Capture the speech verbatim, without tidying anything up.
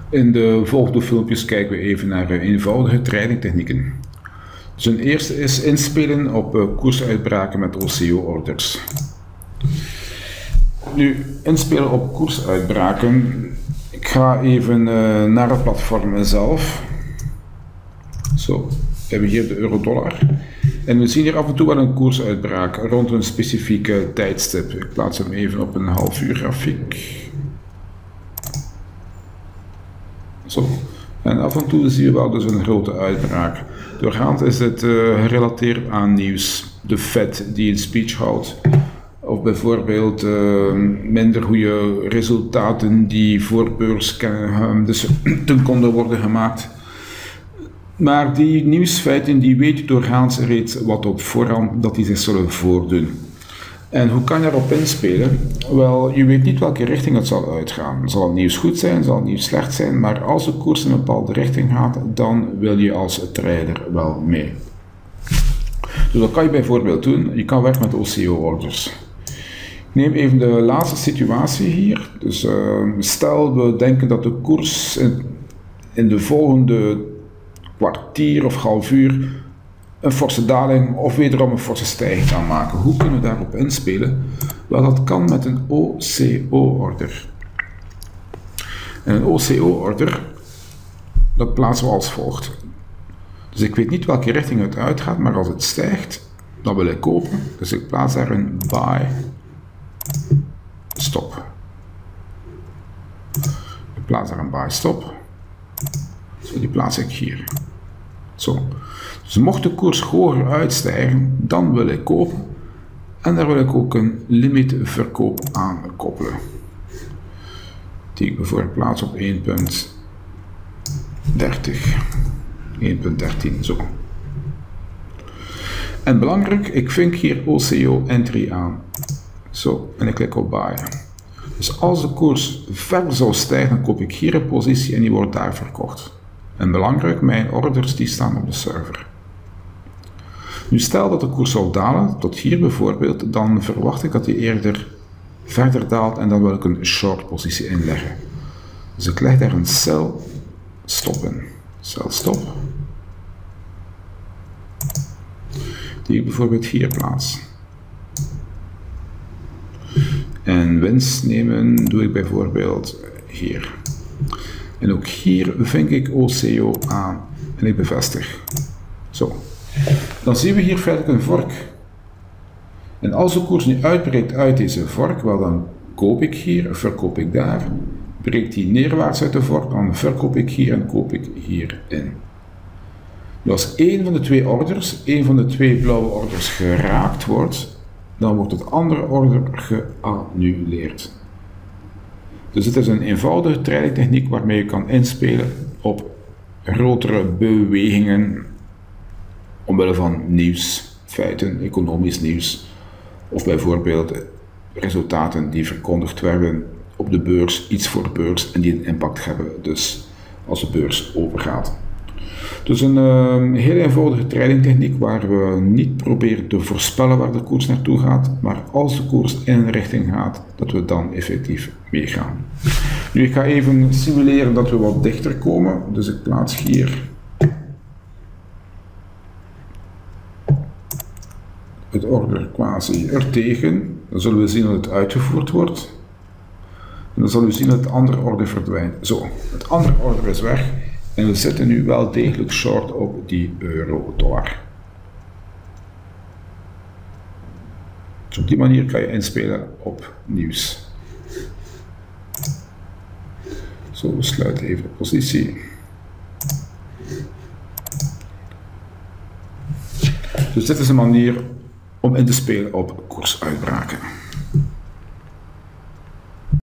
In de volgende filmpjes kijken we even naar eenvoudige tradingtechnieken. Dus een eerste is inspelen op koersuitbraken met O C O-orders. Nu, inspelen op koersuitbraken. Ik ga even uh, naar het platform zelf. Zo, we hebben hier de euro-dollar. En we zien hier af en toe wel een koersuitbraak rond een specifieke tijdstip. Ik plaats hem even op een half uur grafiek. Zo. En af en toe zien we wel dus een grote uitbraak. Doorgaans is het uh, gerelateerd aan nieuws. De Fed die een speech houdt. Of bijvoorbeeld uh, minder goede resultaten die voor beurs uh, dus ten konde worden gemaakt. Maar die nieuwsfeiten die weet je doorgaans reeds wat op voorhand dat die zich zullen voordoen. En hoe kan je daarop inspelen? Wel, je weet niet welke richting het zal uitgaan. Zal het nieuws goed zijn, zal het nieuws slecht zijn, maar als de koers in een bepaalde richting gaat, dan wil je als trader wel mee. Dus wat kan je bijvoorbeeld doen? Je kan werken met O C O-orders. Neem even de laatste situatie hier. Dus uh, stel we denken dat de koers in, in de volgende kwartier of half uur een forse daling of wederom een forse stijging kan maken. Hoe kunnen we daarop inspelen? Wel, dat kan met een O C O-order. En een O C O-order, dat plaatsen we als volgt. Dus ik weet niet welke richting het uitgaat, maar als het stijgt, dan wil ik kopen. Dus ik plaats daar een buy stop. Ik plaats daar een buy stop. Zo, die plaats ik hier. Zo. Dus mocht de koers hoger uitstijgen, dan wil ik kopen. En daar wil ik ook een limietverkoop aan koppelen. Die ik bijvoorbeeld plaats op één punt dertig. één punt dertien, zo. En belangrijk, ik vink hier O C O entry aan. Zo, en ik klik op buy. Dus als de koers verder zou stijgen, dan koop ik hier een positie en die wordt daar verkocht. En belangrijk, mijn orders die staan op de server. Nu stel dat de koers zal dalen, tot hier bijvoorbeeld, dan verwacht ik dat hij eerder verder daalt en dan wil ik een short positie inleggen. Dus ik leg daar een sell stop in. Sell stop. Die ik bijvoorbeeld hier plaats. En winst nemen doe ik bijvoorbeeld hier. En ook hier vink ik O C O aan en ik bevestig. Zo. Dan zien we hier feitelijk een vork. En als de koers nu uitbreekt uit deze vork, wel dan koop ik hier, verkoop ik daar. Breekt die neerwaarts uit de vork, dan verkoop ik hier en koop ik hierin. Dus als één van de twee orders, één van de twee blauwe orders geraakt wordt, dan wordt het andere order geannuleerd. Dus het is een eenvoudige tradingtechniek waarmee je kan inspelen op grotere bewegingen omwille van nieuws, feiten, economisch nieuws of bijvoorbeeld resultaten die verkondigd werden op de beurs, iets voor de beurs en die een impact hebben dus als de beurs overgaat. Dus een uh, heel eenvoudige tradingtechniek waar we niet proberen te voorspellen waar de koers naartoe gaat, maar als de koers in een richting gaat, dat we dan effectief meegaan. Nu, ik ga even simuleren dat we wat dichter komen, dus ik plaats hier het order quasi er tegen. Dan zullen we zien dat het uitgevoerd wordt. En dan zullen we zien dat het andere order verdwijnt. Zo, het andere order is weg. En we zitten nu wel degelijk short op die euro-dollar. Dus op die manier kan je inspelen op nieuws. Zo, we sluiten even de positie. Dus dit is een manier om in te spelen op koersuitbraken.